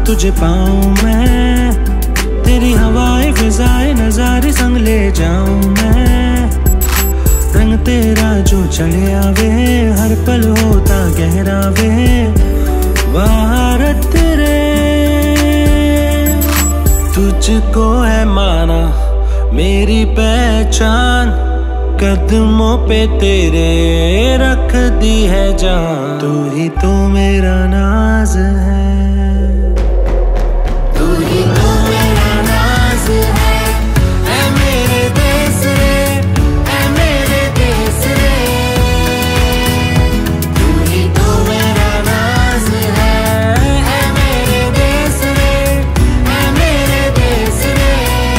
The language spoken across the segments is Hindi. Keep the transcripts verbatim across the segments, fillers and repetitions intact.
तुझे पाऊं मैं, तेरी हवाएं फिजाएं नजारे संग ले जाऊं मैं। रंग तेरा जो चले आवे, हर पल होता गहरा वे, भारत तेरे तुझको है माना मेरी पहचान, कदमों पे तेरे रख दी है जान। तू ही तो मेरा नाज है, तू ही तो मेरा नाज है, ऐ मेरे देश रे, ऐ मेरे देश रे। तू ही तो मेरा नाज है, ऐ मेरे देश रे, ऐ मेरे देश रे।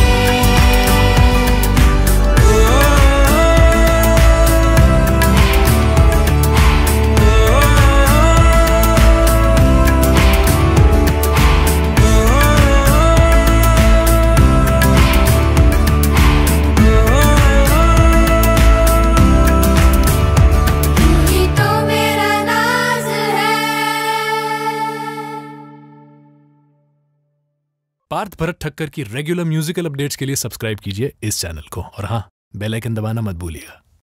पार्थ भरत ठक्कर की रेगुलर म्यूजिकल अपडेट्स के लिए सब्सक्राइब कीजिए इस चैनल को, और हाँ, बेल आइकन दबाना मत भूलिएगा।